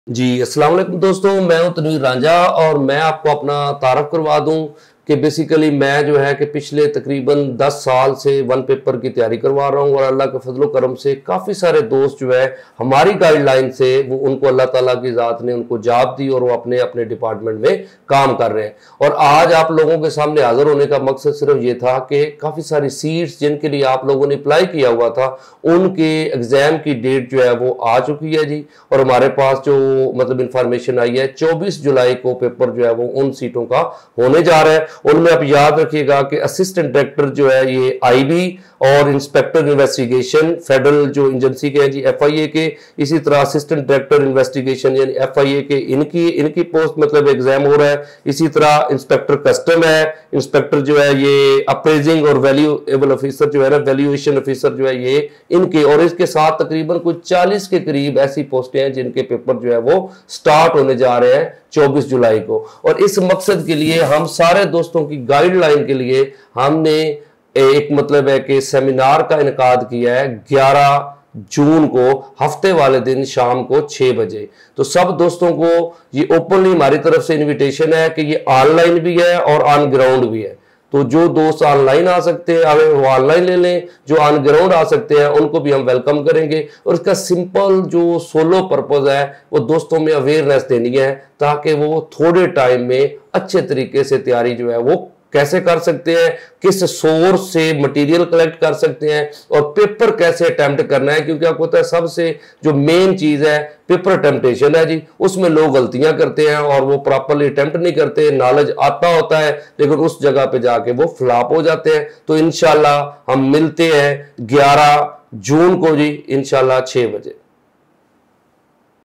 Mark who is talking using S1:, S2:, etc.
S1: जी, अस्सलाम वालेकुम दोस्तों, मैं हूं तनवीर रांझा और मैं आपको अपना तारफ़ करवा दूं कि बेसिकली मैं जो है कि पिछले तकरीबन 10 साल से वन पेपर की तैयारी करवा रहा हूं और अल्लाह के फजल करम से काफ़ी सारे दोस्त जो है हमारी गाइडलाइन से वो उनको अल्लाह ताला की ज़ात ने उनको जॉब दी और वो अपने अपने डिपार्टमेंट में काम कर रहे हैं। और आज आप लोगों के सामने हाज़िर होने का मकसद सिर्फ ये था कि काफ़ी सारी सीट्स जिनके लिए आप लोगों ने अप्लाई किया हुआ था उनके एग्ज़ाम की डेट जो है वो आ चुकी है जी। और हमारे पास जो मतलब इंफॉर्मेशन आई है 24 जुलाई को पेपर जो है वो उन सीटों का होने जा रहा है। उनमें आप याद रखिएगा कि असिस्टेंट डायरेक्टर जो है ये आईबी और इंस्पेक्टर इन्वेस्टिगेशन फेडरल जो एजेंसी के हैं जी एफआईए के, इसी तरह असिस्टेंट डायरेक्टर इन्वेस्टिगेशन यानी एफआईए के इनकी पोस्ट मतलब एग्जाम हो रहा है। इसी तरह इंस्पेक्टर कस्टम है, इंस्पेक्टर जो है ये अप्रेजिंग और वैल्यूएबल ऑफिसर जो है ना वैल्यूएशन ऑफिसर जो है ये इनके, और इसके साथ तकरीबन कुछ 40 के करीब ऐसी पोस्टें हैं जिनके पेपर जो है वो स्टार्ट होने जा रहे हैं 24 जुलाई को। और इस मकसद के लिए हम सारे दोस्तों की गाइडलाइन के लिए हमने एक मतलब है कि सेमिनार का इनकाद किया है 11 जून को हफ्ते वाले दिन शाम को 6 बजे। तो सब दोस्तों को ये ओपनली हमारी तरफ से इनविटेशन है कि ये ऑनलाइन भी है और ऑन ग्राउंड भी है। तो जो दोस्त ऑनलाइन आ सकते हैं हमें वो ऑनलाइन ले लें, जो ऑन ग्राउंड आ सकते हैं उनको भी हम वेलकम करेंगे। और इसका सिंपल जो सोलो पर्पज है वो दोस्तों में अवेयरनेस देनी है ताकि वो थोड़े टाइम में अच्छे तरीके से तैयारी जो है वो कैसे कर सकते हैं, किस सोर्स से मटेरियल कलेक्ट कर सकते हैं और पेपर कैसे अटेम्प्ट करना है। क्योंकि आपको पता है सबसे जो मेन चीज है पेपर अटेम्प्टेशन है जी, उसमें लोग गलतियां करते हैं और वो प्रॉपरली अटेम्प्ट नहीं करते। नॉलेज आता होता है लेकिन उस जगह पे जाके वो फ्लॉप हो जाते हैं। तो इंशाल्लाह हम मिलते हैं 11 जून को जी, इंशाल्लाह 6 बजे।